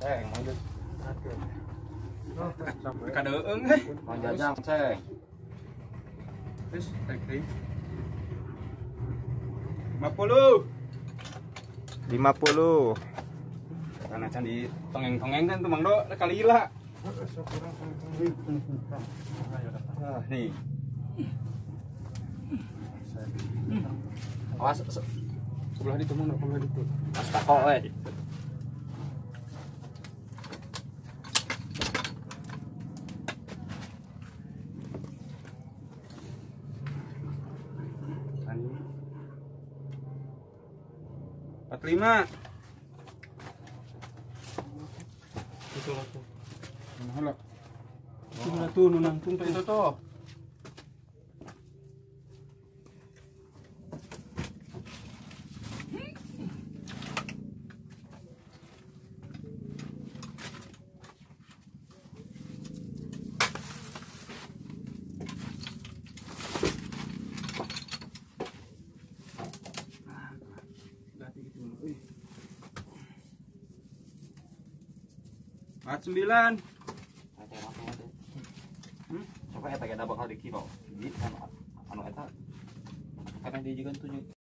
Ceng, lanjut. Kadeung Mang Jajang, ceng. Terus teknik 50 karena can di tongeng-tongeng kan tuh Mang Do kali ila. Nih. Awas Sebelah itu Mang Do, sebelah itu. Mas tako we. Ani 45. Itu lah tuh. Mana lah? Tuh nangtung itu tuh. At 9. Coba eta bakal dikiro. Anu eta. Karena dia juga 7.